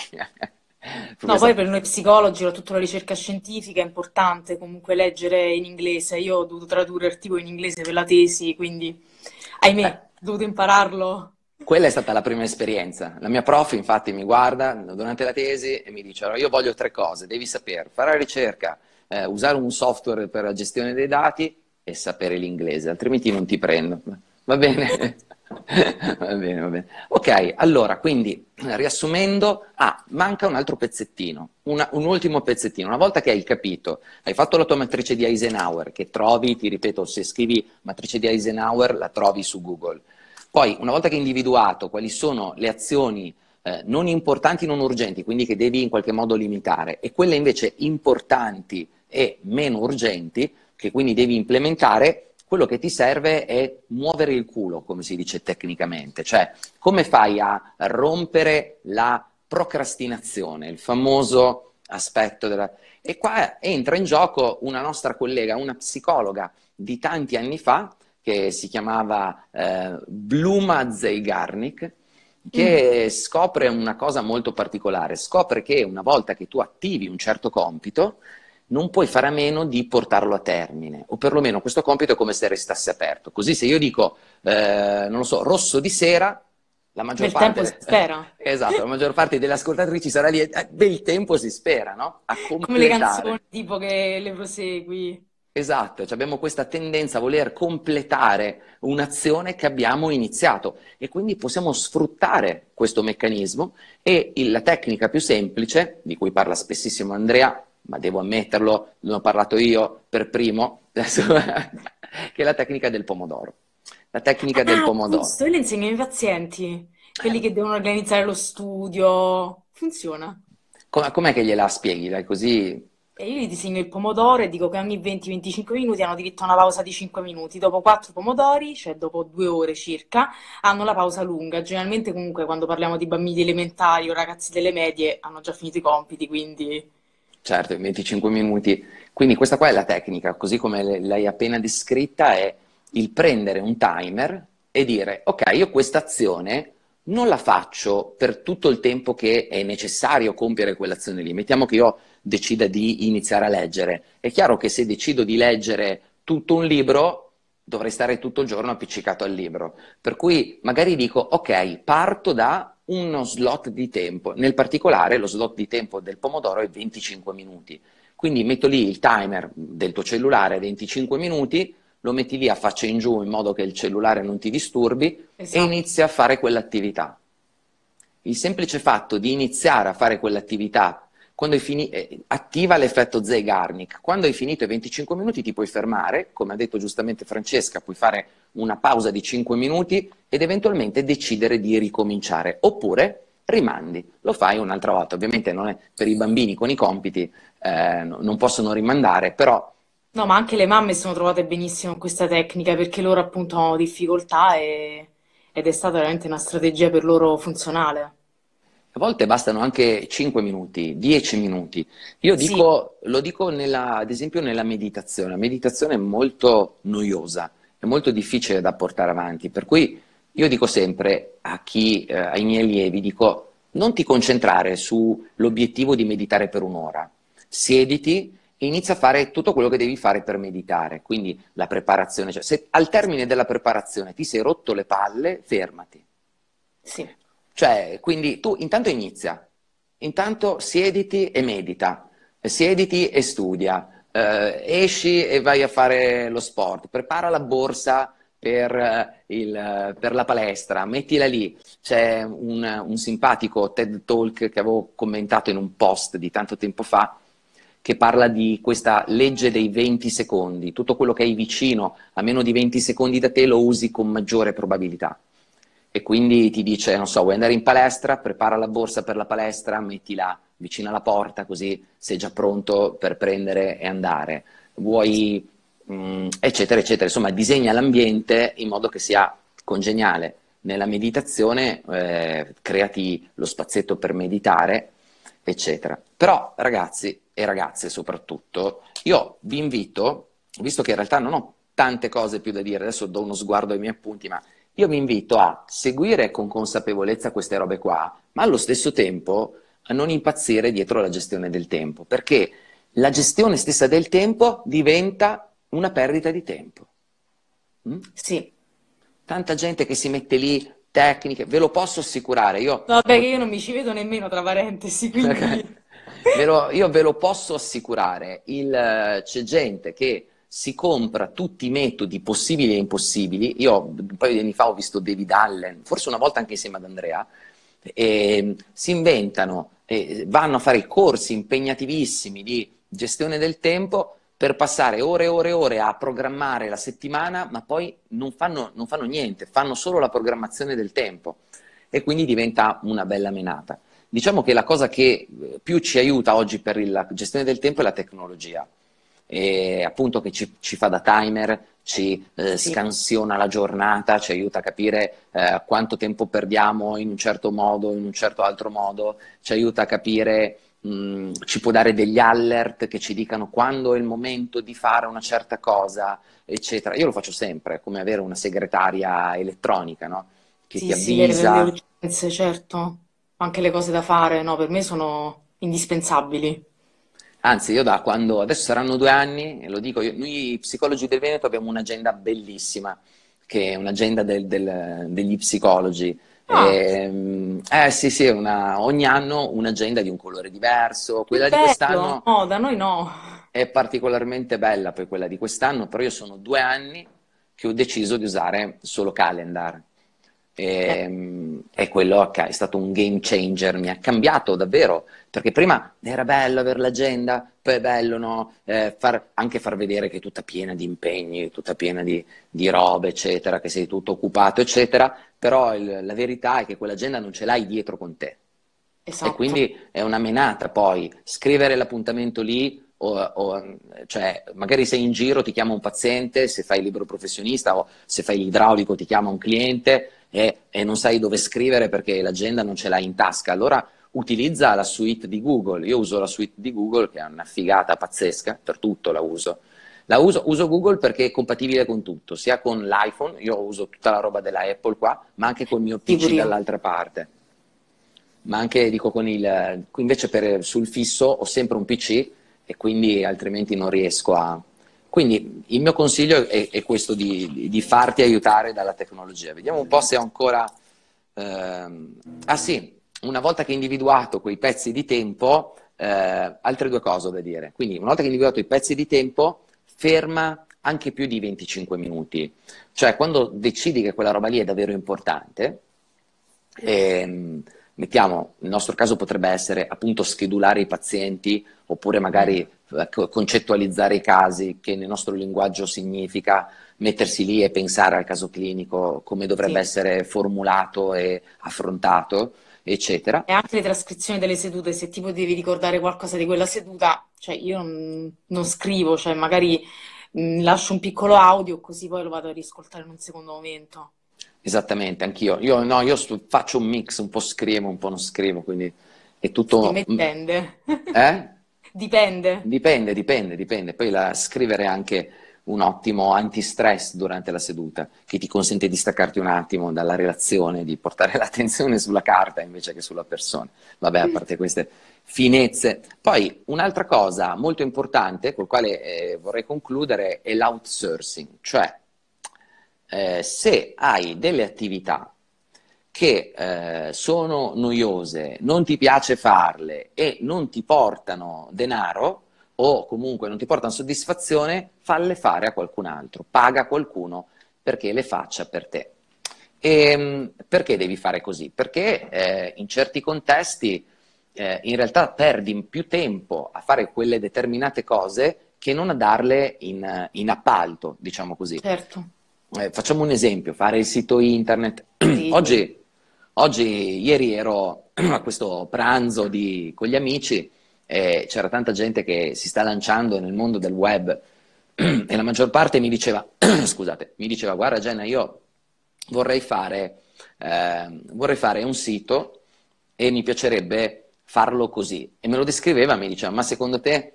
No, poi Questa- per noi psicologi, la- tutta la ricerca scientifica è importante comunque leggere in inglese. Io ho dovuto tradurre articoli in inglese per la tesi, quindi ahimè, eh, ho dovuto impararlo. Quella è stata la prima esperienza. La mia prof, infatti, mi guarda durante la tesi e mi dice: "Allora, io voglio tre cose, devi sapere fare la ricerca, eh, usare un software per la gestione dei dati e sapere l'inglese, altrimenti non ti prendo." Va bene? Va bene, va bene. Ok, allora, quindi riassumendo, ah, manca un altro pezzettino, una- un ultimo pezzettino. Una volta che hai capito, hai fatto la tua matrice di Eisenhower, che trovi, ti ripeto, se scrivi matrice di Eisenhower la trovi su Google. Poi, una volta che hai individuato quali sono le azioni eh, non importanti, non urgenti, quindi che devi in qualche modo limitare, e quelle invece importanti e meno urgenti, che quindi devi implementare, quello che ti serve è muovere il culo, come si dice tecnicamente, cioè come fai a rompere la procrastinazione, il famoso aspetto della... E qua entra in gioco una nostra collega, una psicologa di tanti anni fa, che si chiamava eh, Bluma Zeigarnik, Mm. che scopre una cosa molto particolare, scopre che una volta che tu attivi un certo compito, non puoi fare a meno di portarlo a termine, o perlomeno questo compito è come se restasse aperto. Così se io dico, eh, non lo so, rosso di sera, la maggior Nel tempo si parte, spera. esatto, la maggior parte delle ascoltatrici sarà lì, eh, bel tempo si spera, no? A Come le canzoni completare. tipo che le prosegui. Esatto, cioè abbiamo questa tendenza a voler completare un'azione che abbiamo iniziato e quindi possiamo sfruttare questo meccanismo e il- la tecnica più semplice, di cui parla spessissimo Andrea, ma devo ammetterlo, ne ho parlato io per primo, adesso, che è la tecnica del pomodoro. La tecnica del Ah, pomodoro. giusto, io le insegno ai miei pazienti, quelli Eh, che devono organizzare lo studio. Funziona. com- com'è che gliela spieghi? Dai, così. E io gli disegno il pomodoro e dico che ogni venti venticinque minuti hanno diritto a una pausa di cinque minuti. Dopo quattro pomodori, cioè dopo due ore circa, hanno la pausa lunga. Generalmente comunque quando parliamo di bambini elementari o ragazzi delle medie hanno già finito i compiti, quindi Certo, in venticinque minuti. Quindi questa qua è la tecnica, così come le- l'hai appena descritta, è il prendere un timer e dire, ok, io questa azione non la faccio per tutto il tempo che è necessario compiere quell'azione lì. Mettiamo che io decida di iniziare a leggere. È chiaro che se decido di leggere tutto un libro, dovrei stare tutto il giorno appiccicato al libro. Per cui magari dico, ok, parto da uno slot di tempo, nel particolare lo slot di tempo del pomodoro è venticinque minuti, quindi metto lì il timer del tuo cellulare venticinque minuti, lo metti lì a faccia in giù in modo che il cellulare non ti disturbi e esatto. inizi a fare quell'attività. Il semplice fatto di iniziare a fare quell'attività, quando hai fini- eh, attiva l'effetto Zeigarnik. Quando hai finito i venticinque minuti ti puoi fermare, come ha detto giustamente Francesca, puoi fare una pausa di cinque minuti ed eventualmente decidere di ricominciare, oppure rimandi, lo fai un'altra volta. Ovviamente non è per i bambini con i compiti, eh, no- non possono rimandare, però No, ma anche le mamme sono trovate benissimo con questa tecnica perché loro appunto hanno difficoltà e- ed è stata veramente una strategia per loro funzionale. a volte bastano anche cinque minuti, dieci minuti. Io Sì, dico, lo dico nella, ad esempio nella meditazione. La meditazione è molto noiosa, è molto difficile da portare avanti, per cui io dico sempre a chi, eh, ai miei allievi, dico non ti concentrare sull'obiettivo di meditare per un'ora, siediti e inizia a fare tutto quello che devi fare per meditare, quindi la preparazione, cioè se al termine della preparazione ti sei rotto le palle, fermati. sì. Cioè, quindi tu intanto inizia, intanto siediti e medita, siediti e studia, eh, esci e vai a fare lo sport, prepara la borsa per, eh, il- per la palestra, mettila lì. C'è un, un simpatico TED Talk che avevo commentato in un post di tanto tempo fa che parla di questa legge dei venti secondi. Tutto quello che hai vicino a meno di venti secondi da te lo usi con maggiore probabilità. E quindi ti dice, non so, vuoi andare in palestra, prepara la borsa per la palestra, mettila vicino alla porta così sei già pronto per prendere e andare. Vuoi, mh, eccetera, eccetera. Insomma, disegna l'ambiente in modo che sia congeniale. Nella meditazione eh, creati lo spazietto per meditare, eccetera. Però, ragazzi e ragazze soprattutto, io vi invito, visto che in realtà non ho tante cose più da dire, adesso do uno sguardo ai miei appunti, ma io vi invito a seguire con consapevolezza queste robe qua, ma allo stesso tempo a non impazzire dietro la gestione del tempo, perché la gestione stessa del tempo diventa una perdita di tempo. Mm? Sì. Tanta gente che si mette lì, tecniche, ve lo posso assicurare, io Vabbè, che io non mi ci vedo nemmeno tra parentesi, quindi Ve lo- io ve lo posso assicurare, il, eh, c'è gente che si compra tutti i metodi possibili e impossibili. Io un paio di anni fa ho visto David Allen, forse una volta anche insieme ad Andrea, e si inventano, eh, vanno a fare corsi impegnativissimi di gestione del tempo per passare ore e ore e ore a programmare la settimana, ma poi non fanno, non fanno niente, fanno solo la programmazione del tempo e quindi diventa una bella menata. Diciamo che la cosa che eh, più ci aiuta oggi per la gestione del tempo è la tecnologia, e appunto che ci, ci fa da timer, ci eh, sì. scansiona la giornata, ci aiuta a capire eh, quanto tempo perdiamo in un certo modo, in un certo altro modo, ci aiuta a capire, mh, ci può dare degli alert che ci dicano quando è il momento di fare una certa cosa, eccetera. Io lo faccio sempre, come avere una segretaria elettronica, no? Che ti Sì, sì, le, le avvisa. urgenze, certo. Anche le cose da fare, no, per me sono indispensabili. Anzi, io da quando, adesso saranno due anni, e lo dico, io- noi psicologi del Veneto abbiamo un'agenda bellissima, che è un'agenda del- del- degli psicologi. Ah, Ehm, Eh, sì, sì, una- ogni anno un'agenda di un colore diverso. che Quella di bello! quest'anno No, da noi no. è particolarmente bella, poi quella di quest'anno, però io sono due anni che ho deciso di usare solo calendar. Eh, E, E quello è stato un game changer, mi ha cambiato davvero, perché prima era bello avere l'agenda, poi è bello no? eh, far, anche far vedere che è tutta piena di impegni, tutta piena di, di robe, eccetera, che sei tutto occupato, eccetera, però il, la verità è che quell'agenda non ce l'hai dietro con te. E Esatto. quindi è una menata poi scrivere l'appuntamento lì, o, o, cioè magari sei in giro, ti chiama un paziente, se fai il libero professionista o se fai l'idraulico ti chiama un cliente e, e non sai dove scrivere perché l'agenda non ce l'hai in tasca. Allora utilizza la suite di Google. Io uso la suite di Google che è una figata pazzesca, per tutto la uso. La uso, uso Google perché è compatibile con tutto, sia con l'iPhone, io uso tutta la roba della Apple qua, ma anche col mio Sì, P C pure io. dall'altra parte. Ma anche dico con il, invece per, sul fisso ho sempre un P C e quindi altrimenti non riesco a... Quindi il mio consiglio è, è questo di, di farti aiutare dalla tecnologia. Vediamo un po' se ho ancora... ehm, Ah sì, una volta che hai individuato quei pezzi di tempo, eh, altre due cose da dire. Quindi una volta che hai individuato i pezzi di tempo, ferma anche più di venticinque minuti. Cioè quando decidi che quella roba lì è davvero importante, ehm, mettiamo, nel nostro caso potrebbe essere appunto schedulare i pazienti oppure magari Mm. eh, co- concettualizzare i casi, che nel nostro linguaggio significa mettersi lì e pensare al caso clinico, come dovrebbe Sì. essere formulato e affrontato, eccetera. E anche le trascrizioni delle sedute, se tipo devi ricordare qualcosa di quella seduta, cioè io non, non scrivo, cioè magari mh, lascio un piccolo audio così poi lo vado a riscoltare in un secondo momento. Esattamente, anch'io. Io, no, io stu- faccio un mix, un po' scrivo, un po' non scrivo, quindi è Sì, a tutto... me dipende. Eh? Dipende. Dipende, dipende, dipende. Poi la, scrivere è anche un ottimo antistress durante la seduta, che ti consente di staccarti un attimo dalla relazione, di portare l'attenzione sulla carta invece che sulla persona. Vabbè, a parte queste finezze. Poi un'altra cosa molto importante, col quale eh, vorrei concludere, è l'outsourcing, cioè eh, se hai delle attività che eh, sono noiose, non ti piace farle e non ti portano denaro o comunque non ti portano soddisfazione, falle fare a qualcun altro, paga qualcuno perché le faccia per te. E, mh, perché devi fare così? Perché eh, in certi contesti eh, in realtà perdi più tempo a fare quelle determinate cose che non a darle in, in appalto, diciamo così. Certo. Eh, facciamo un esempio, fare il sito internet. Sì, sì. Oggi, oggi, ieri ero a questo pranzo di- con gli amici e c'era tanta gente che si sta lanciando nel mondo del web e la maggior parte mi diceva, scusate, mi diceva, guarda Jenna, io vorrei fare, eh, vorrei fare un sito e mi piacerebbe farlo così. E me lo descriveva, mi diceva, ma secondo te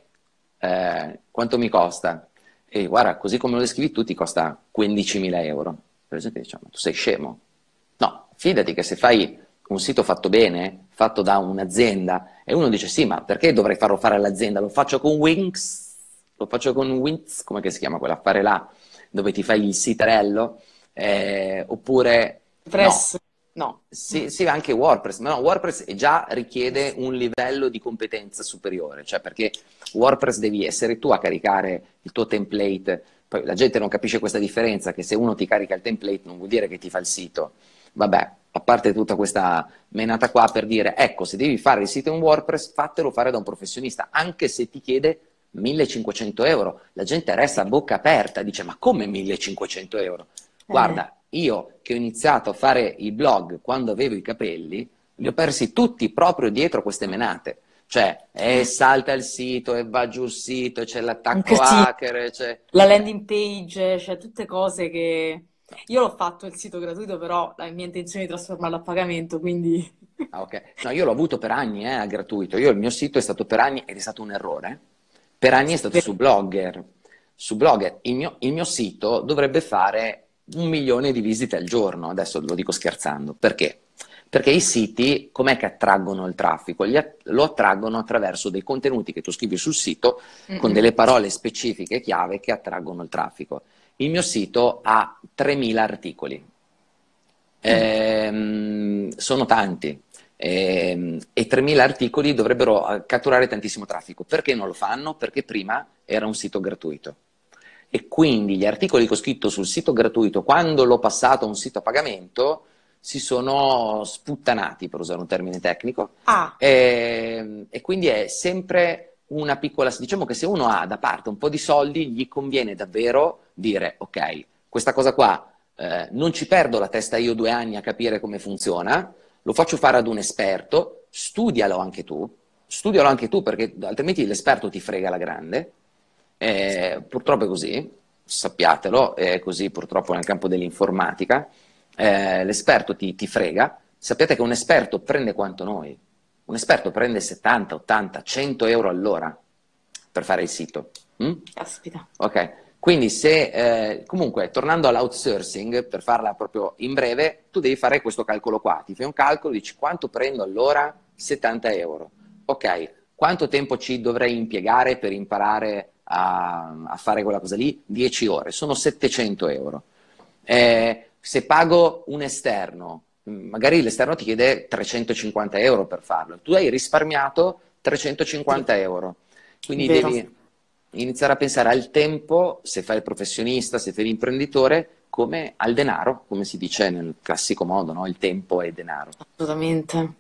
eh, quanto mi costa? E guarda, così come lo descrivi tu ti costa quindicimila euro. Per esempio, diciamo, tu sei scemo. No, fidati che se fai un sito fatto bene, fatto da un'azienda, e uno dice sì, ma perché dovrei farlo fare all'azienda? Lo faccio con Wix, lo faccio con Wix, come si chiama quell'affare là, dove ti fai il siterello, eh, oppure no. Press, no. Sì, sì, anche WordPress, ma no, WordPress già richiede un livello di competenza superiore, cioè perché WordPress devi essere tu a caricare il tuo template, poi la gente non capisce questa differenza, che se uno ti carica il template non vuol dire che ti fa il sito, vabbè, a parte tutta questa menata qua per dire, ecco, se devi fare il sito in WordPress, fatelo fare da un professionista, anche se ti chiede millecinquecento euro, la gente resta a bocca aperta, dice, ma come millecinquecento euro? Eh, Guarda, io che ho iniziato a fare i blog quando avevo i capelli, li ho persi tutti proprio dietro queste menate. Cioè, e salta il sito, e va giù il sito, e c'è l'attacco anche sì, hacker, e c'è... la eh, landing page, cioè tutte cose che... no. Io l'ho fatto il sito gratuito, però la mia intenzione è di trasformarlo a pagamento, quindi... Ah, ok. No, io l'ho avuto per anni, eh, a gratuito. Io il mio sito è stato per anni, ed è stato un errore, per anni è stato Sì, su Blogger. Su Blogger, il mio, il mio sito dovrebbe fare un milione di visite al giorno, adesso lo dico scherzando. Perché? Perché i siti, com'è che attraggono il traffico? Gli att- lo attraggono attraverso dei contenuti che tu scrivi sul sito con mm-mm. delle parole specifiche chiave che attraggono il traffico. Il mio sito ha tremila articoli. Mm. Ehm, sono tanti. Ehm, e tremila articoli dovrebbero eh, catturare tantissimo traffico. Perché non lo fanno? Perché prima era un sito gratuito. E quindi gli articoli che ho scritto sul sito gratuito, quando l'ho passato a un sito a pagamento, si sono sputtanati, per usare un termine tecnico, Ah, e, e quindi è sempre una piccola... Diciamo che se uno ha da parte un po' di soldi, gli conviene davvero dire, ok, questa cosa qua eh, non ci perdo la testa io due anni a capire come funziona, lo faccio fare ad un esperto, studialo anche tu, studialo anche tu perché altrimenti l'esperto ti frega la grande. Eh, purtroppo è così, sappiatelo, è così purtroppo nel campo dell'informatica. Eh, l'esperto ti, ti frega. Sappiate che un esperto prende quanto noi. Un esperto prende settanta, ottanta, cento euro all'ora per fare il sito. Mm? caspita. Ok, quindi se eh, comunque tornando all'outsourcing, per farla proprio in breve, tu devi fare questo calcolo qua. Ti fai un calcolo, dici quanto prendo all'ora? settanta euro. Ok, quanto tempo ci dovrei impiegare per imparare a, a fare quella cosa lì? dieci ore, sono settecento euro. Eh, se pago un esterno, magari l'esterno ti chiede trecentocinquanta euro per farlo, tu hai risparmiato Sì, trecentocinquanta euro, quindi vero. devi iniziare a pensare al tempo, se fai il professionista, se fai l'imprenditore, come al denaro, come si dice nel classico modo, no? Il tempo è denaro. Assolutamente.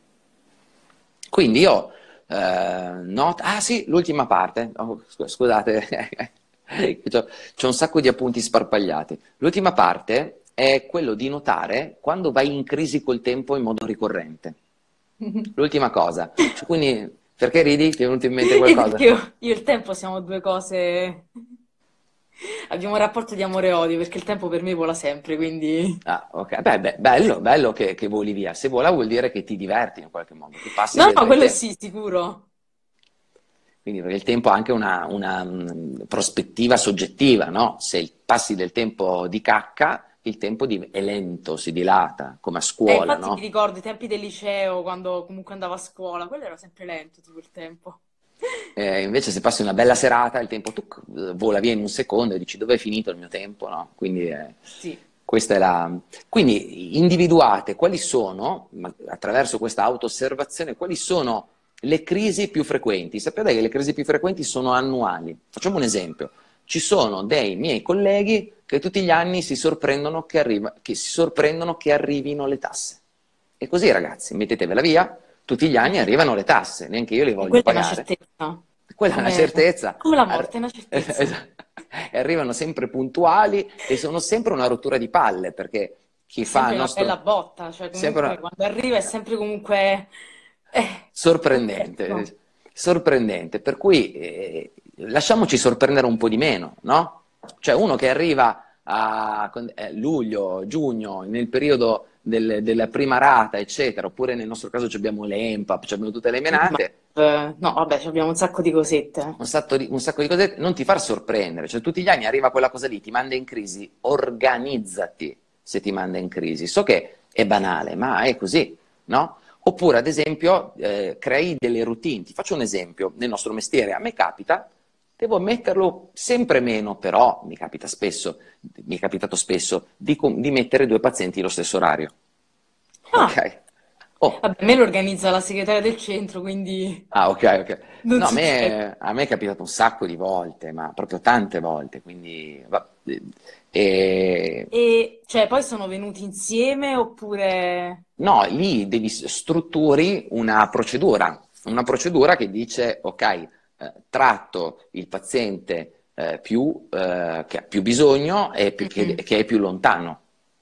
Quindi io, eh, not- ah sì, l'ultima parte. Oh, scu- scusate, c'ho, c'ho un sacco di appunti sparpagliati. L'ultima parte è quello di notare quando vai in crisi col tempo in modo ricorrente. L'ultima cosa. Cioè, quindi, perché ridi? Ti è venuto in mente E qualcosa? perché io, io e il tempo siamo due cose. Abbiamo un rapporto di amore e odio perché il tempo per me vola sempre, quindi. Ah, ok. Beh, beh, bello, bello che, che voli via. Se vola vuol dire che ti diverti in qualche modo, che passi No, del no, bel quello tempo. sì, sicuro. Quindi perché il tempo ha anche una, una, mh, prospettiva soggettiva, no? Se passi del tempo di cacca, il tempo di- è lento, si dilata, come a E scuola, infatti mi no? ricordo i tempi del liceo, quando comunque andavo a scuola, quello era sempre lento, tipo il tempo. Eh, invece se passi una bella serata, il tempo tuc, vola via in un secondo e dici dove è finito il mio tempo, no? Quindi eh, Sì. questa è la... Quindi individuate quali sono, ma- attraverso questa auto-osservazione, quali sono le crisi più frequenti. Sapete che le crisi più frequenti sono annuali. Facciamo un esempio. Ci sono dei miei colleghi che tutti gli anni si sorprendono che, arriva- che si sorprendono che arrivino le tasse. E così ragazzi, mettetevela via, tutti gli anni arrivano le tasse, neanche io le E voglio quella è una pagare. certezza, Quella è una come, certezza. come la Arri- morte, è una certezza. esatto. E arrivano sempre puntuali e sono sempre una rottura di palle perché È chi fa il sempre una bella nostro... botta, cioè Sempre comunque una... quando arriva è sempre comunque. Eh, poveretto. sorprendente, sorprendente. Per cui eh, lasciamoci sorprendere un po' di meno, no? Cioè uno che arriva a eh, luglio, giugno, nel periodo del- della prima rata, eccetera, oppure nel nostro caso ci abbiamo le E M P A P, ci abbiamo tutte le Ma, menate, eh, no, vabbè, ci abbiamo un sacco di cosette. un sacco di, un sacco di cose, non ti far sorprendere, cioè tutti gli anni arriva quella cosa lì, ti manda in crisi, organizzati se ti manda in crisi. So che è banale, ma è così, no? Oppure, ad esempio, eh, crei delle routine. Ti faccio un esempio, nel nostro mestiere, a me capita, devo metterlo sempre meno, però mi capita spesso, mi è capitato spesso, di, com- di mettere due pazienti lo stesso orario. Ah, Ok? Oh, vabbè, me lo organizza la segretaria del centro, quindi ah, ok, ok. non No, a succede. me, a me è capitato un sacco di volte, ma proprio tante volte, quindi... va- e- E cioè, poi sono venuti insieme oppure. no, lì devi strutturi una procedura, una procedura che dice, ok, eh, tratto il paziente eh, più, eh, che ha più bisogno e più- che, Mm, che è più lontano.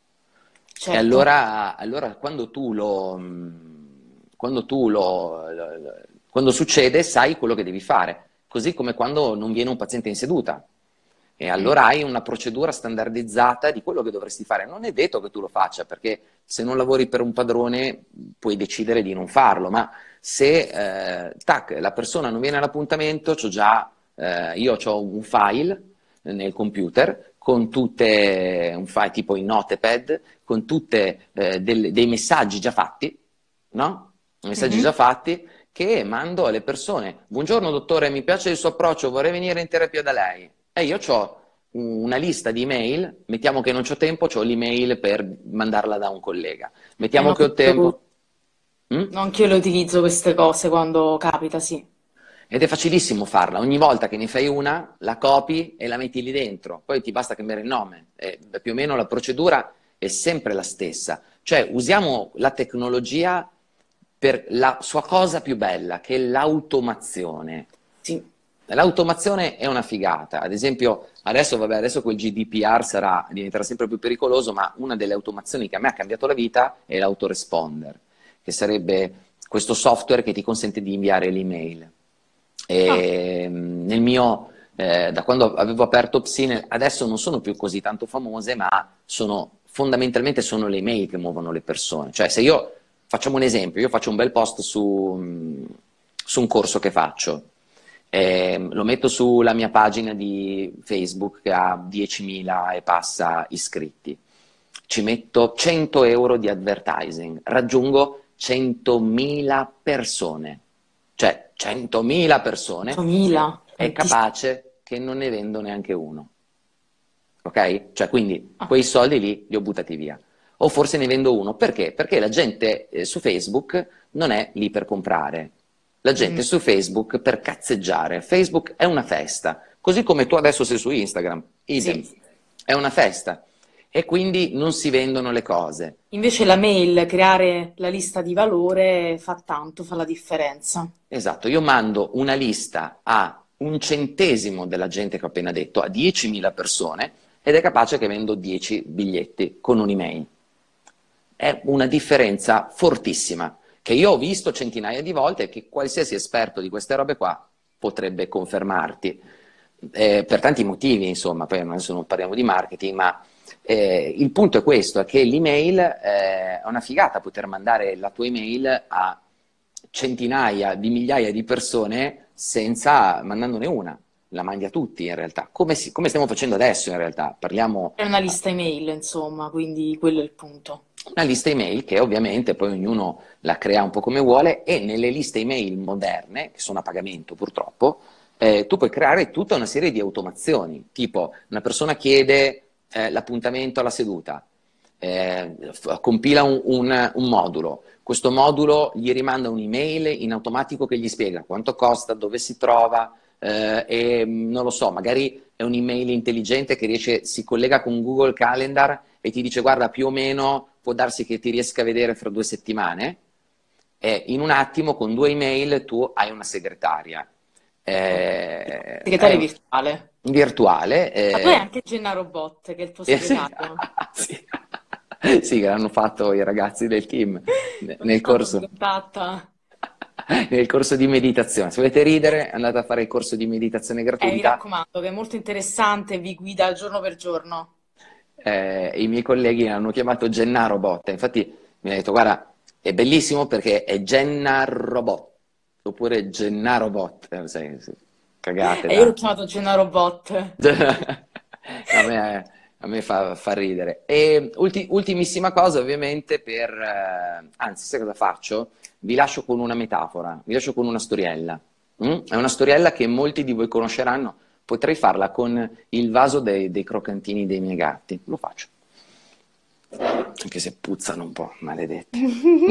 E certo. allora, allora quando tu lo, mh, quando tu lo, lo- lo- quando succede, sai quello che devi fare. Così come quando non viene un paziente in seduta. E Mm. allora hai una procedura standardizzata di quello che dovresti fare. Non è detto che tu lo faccia, perché se non lavori per un padrone puoi decidere di non farlo, ma se eh, tac, la persona non viene all'appuntamento, c'ho già, eh, io ho un file nel computer con tutte, un file tipo in Notepad, con tutte eh, delle- dei messaggi già fatti, no? Messaggi già Mhm. fatti che mando alle persone. Buongiorno dottore, mi piace il suo approccio, vorrei venire in terapia da lei. E io ho una lista di email, mettiamo che non c'ho tempo, ho l'email per mandarla da un collega. Eh, Mettiamo no, che ho questo- tempo. Mm? no, anch'io le utilizzo queste cose quando capita, sì. Ed è facilissimo farla, ogni volta che ne fai una, la copi e la metti lì dentro, poi ti basta cambiare il nome. E, beh, più o meno la procedura è sempre la stessa, Cioè usiamo la tecnologia per la sua cosa più bella, che è l'automazione. Sì. L'automazione è una figata. Ad esempio, adesso, vabbè, adesso quel G D P R sarà, diventerà sempre più pericoloso, ma una delle automazioni che a me ha cambiato la vita è l'autoresponder, che sarebbe questo software che ti consente di inviare l'email. Ah, E nel mio, eh, da quando avevo aperto Psyne, adesso non sono più così tanto famose, ma sono, fondamentalmente sono le email che muovono le persone. Cioè, se io, facciamo un esempio, io faccio un bel post su, su un corso che faccio, eh, lo metto sulla mia pagina di Facebook che ha diecimila e passa iscritti. Ci metto cento euro di advertising, raggiungo centomila persone. Cioè, centomila persone, centomila, è tantissimo. capace che non ne vendo neanche uno. Ok? Cioè, quindi Ah, quei soldi lì li ho buttati via. O forse ne vendo uno. Perché? Perché la gente eh, su Facebook non è lì per comprare. La gente mm, è su Facebook per cazzeggiare. Facebook è una festa. Così come tu adesso sei su Instagram. Idem. sì. È una festa. E quindi non si vendono le cose. Invece la mail, creare la lista di valore fa tanto, fa la differenza. Esatto, io mando una lista a un centesimo della gente che ho appena detto, a diecimila persone, ed è capace che vendo dieci biglietti con un'email. È una differenza fortissima, che io ho visto centinaia di volte e che qualsiasi esperto di queste robe qua potrebbe confermarti. Eh, per tanti motivi, insomma, poi adesso non parliamo di marketing, ma eh, il punto è questo, è che l'email eh, è una figata poter mandare la tua email a centinaia di migliaia di persone senza mandandone una, la mandi a tutti in realtà, come, si- come stiamo facendo adesso in realtà, parliamo È una lista email, insomma, quindi quello è il punto. una lista email che ovviamente poi ognuno la crea un po' come vuole e nelle liste email moderne, che sono a pagamento purtroppo, eh, tu puoi creare tutta una serie di automazioni, tipo una persona chiede eh, l'appuntamento alla seduta, eh, f- compila un, un- un modulo, questo modulo gli rimanda un'email in automatico che gli spiega quanto costa, dove si trova eh, e non lo so, magari è un'email intelligente che riesce, si collega con Google Calendar e ti dice guarda più o meno può darsi che ti riesca a vedere fra due settimane e in un attimo con due email tu hai una segretaria eh, hai Segretario un, virtuale. un virtuale Ma tu hai eh, anche Gennaro Bot, che è il tuo eh, sì, segretario. sì. Sì, che l'hanno fatto i ragazzi del team Ogni nel tanto mi corso, contatta. nel corso di meditazione. Se volete ridere, andate a fare il corso di meditazione Eh, mi gratuita. raccomando, che è molto interessante e vi guida giorno per giorno. Eh, i miei colleghi l'hanno chiamato Gennaro Bot. Infatti mi ha detto, guarda, è bellissimo perché è Gennaro Bot, oppure Gennaro Bot. Eh, sai, sì, cagate E io l'ho da... chiamato Gennaro Bot. A me, a me fa, fa ridere. E ulti- ultimissima cosa, ovviamente, per... eh, anzi, sai cosa faccio? Vi lascio con una metafora, vi lascio con una storiella. Mm? È una storiella che molti di voi conosceranno. Potrei farla con il vaso dei, dei croccantini dei miei gatti. Lo faccio. Anche se puzzano un po', maledetti.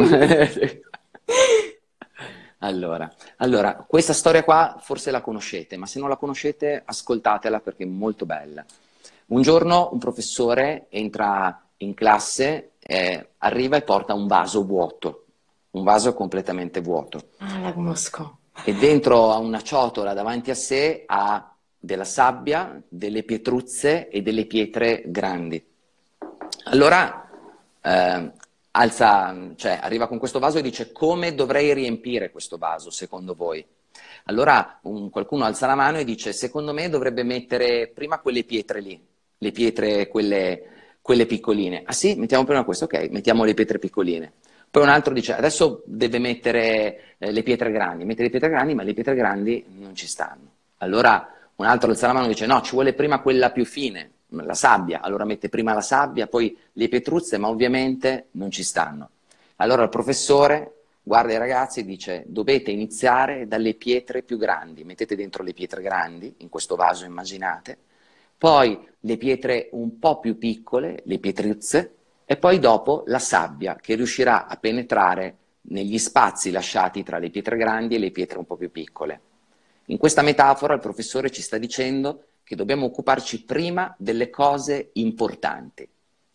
Allora, allora, questa storia qua forse la conoscete, ma se non la conoscete, ascoltatela perché è molto bella. Un giorno un professore entra in classe, eh, arriva e porta un vaso vuoto, un vaso completamente vuoto. Ah, la conosco. E dentro a una ciotola davanti a sé ha della sabbia, delle pietruzze e delle pietre grandi. Allora eh, alza, cioè, arriva con questo vaso e dice come dovrei riempire questo vaso secondo voi? Allora un, qualcuno alza la mano e dice secondo me dovrebbe mettere prima quelle pietre lì, le pietre quelle, quelle piccoline. Ah sì, mettiamo prima questo, ok, mettiamo le pietre piccoline. Poi un altro dice adesso deve mettere eh, le pietre grandi, mette le pietre grandi ma le pietre grandi non ci stanno. Allora un altro alza la mano e dice no, ci vuole prima quella più fine, la sabbia, allora mette prima la sabbia, poi le pietruzze, ma ovviamente non ci stanno. Allora il professore guarda i ragazzi e dice dovete iniziare dalle pietre più grandi, mettete dentro le pietre grandi, in questo vaso immaginate, poi le pietre un po' più piccole, le pietruzze, e poi dopo la sabbia che riuscirà a penetrare negli spazi lasciati tra le pietre grandi e le pietre un po' più piccole. In questa metafora il professore ci sta dicendo che dobbiamo occuparci prima delle cose importanti.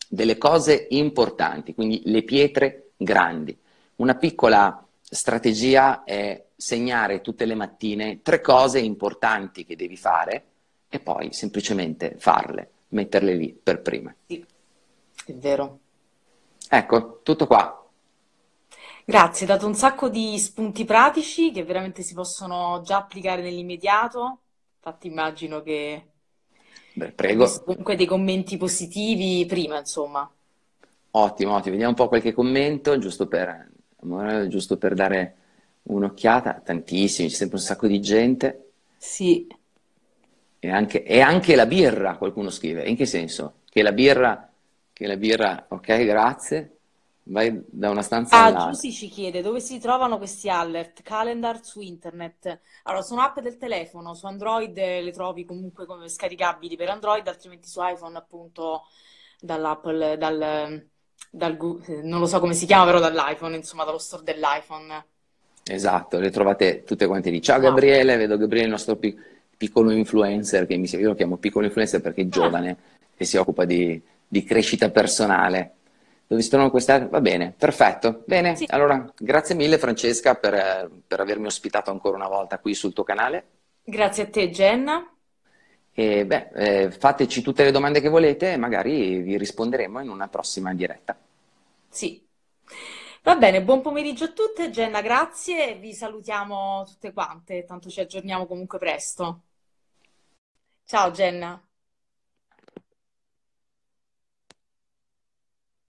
delle cose importanti, quindi le pietre grandi. Una piccola strategia è segnare tutte le mattine tre cose importanti che devi fare e poi semplicemente farle, metterle lì per prime. Sì, è vero. Ecco, tutto qua. Grazie, hai dato un sacco di spunti pratici che veramente si possono già applicare nell'immediato. Infatti immagino che Beh, hai prego. visto comunque dei commenti positivi prima, insomma. Ottimo, ottimo. Vediamo un po' qualche commento, giusto per, giusto per dare un'occhiata. Tantissimi, c'è sempre un sacco di gente. Sì. E anche, e anche la birra, qualcuno scrive. In che senso? Che la birra, che la birra, ok, grazie, vai da una stanza Ah, all'altra. Giusy ci chiede dove si trovano questi alert, calendar su internet. Allora, sono app del telefono, su Android eh, le trovi comunque come scaricabili per Android, altrimenti su iPhone appunto dall'Apple, dal, dal Gu- eh, non lo so come si chiama, però dall'iPhone, insomma, dallo store dell'iPhone. Esatto, le trovate tutte quante lì. Ciao Ah, Gabriele, vedo Gabriele, il nostro pic- piccolo influencer, che mi, io lo chiamo piccolo influencer perché è ah, giovane e si occupa di, di crescita personale. Dove si trovano queste? Va bene, perfetto. Bene, sì, allora grazie mille Francesca per, eh, per avermi ospitato ancora una volta qui sul tuo canale. grazie a te, Jenna. E beh, eh, fateci tutte le domande che volete e magari vi risponderemo in una prossima diretta. Sì. Va bene, buon pomeriggio a tutte, Jenna, grazie e vi salutiamo tutte quante, tanto ci aggiorniamo comunque presto. Ciao, Jenna.